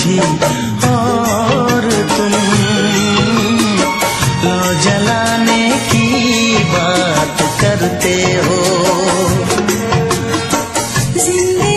भी और तुम लो जलाने की बात करते हो।